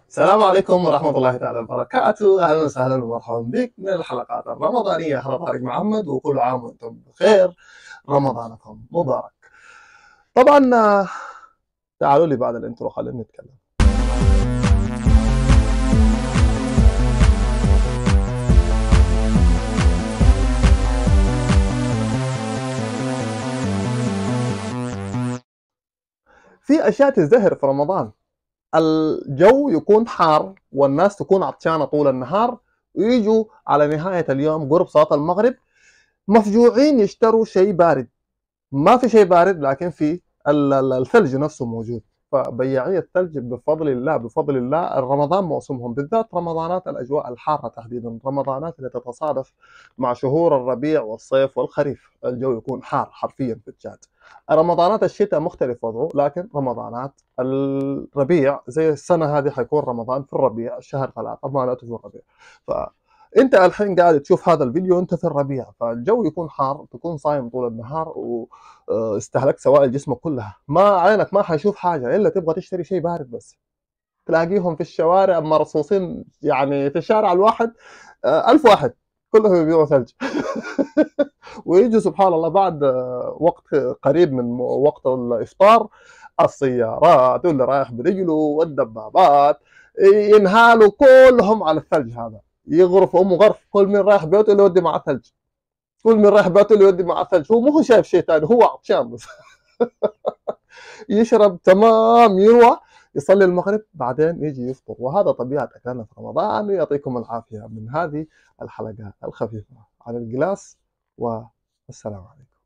السلام عليكم ورحمة الله تعالى وبركاته. أهلا وسهلا ومرحبا بك من الحلقات الرمضانية. أنا طارق محمد وكل عام وأنتم بخير. رمضانكم مبارك. طبعا تعالوا لي بعد الانترو خلينا نتكلم. في أشياء تزدهر في رمضان. الجو يكون حار والناس تكون عطشانة طول النهار، ويجوا على نهاية اليوم قرب صلاة المغرب مفجوعين يشتروا شيء بارد. ما في شيء بارد، لكن في الثلج نفسه موجود. فبياعي الثلج بفضل الله رمضان موسمهم، بالذات رمضانات الاجواء الحاره تحديدا، رمضانات اللي تتصادف مع شهور الربيع والصيف والخريف، الجو يكون حار حرفيا في الجاد. رمضانات الشتاء مختلف وضعه، لكن رمضانات الربيع زي السنه هذه حيكون رمضان في الربيع، شهر 3 معناته في الربيع. انت الحين قاعد تشوف هذا الفيديو انت في الربيع، فالجو يكون حار، تكون صايم طول النهار واستهلكت سوائل جسمك كلها، ما عينك ما حيشوف حاجه الا تبغى تشتري شيء بارد بس. تلاقيهم في الشوارع مرصوصين، يعني في الشارع الواحد 1000 واحد كلهم يبيعوا ثلج. ويجوا سبحان الله بعد وقت قريب من وقت الافطار، السيارات واللي رايح برجله والدبابات ينهالوا كلهم على الثلج هذا، يغرف امه غرف، كل من رايح بيته اللي يودي معاه ثلج، كل من رايح بيته اللي يودي معاه ثلج. هو مو شايف شيء ثاني، هو عطشان بس. يشرب تمام يروى، يصلي المغرب بعدين يجي يفطر. وهذا طبيعه اكلنا في رمضان. يعطيكم العافيه من هذه الحلقات الخفيفه على الجلاس، والسلام عليكم.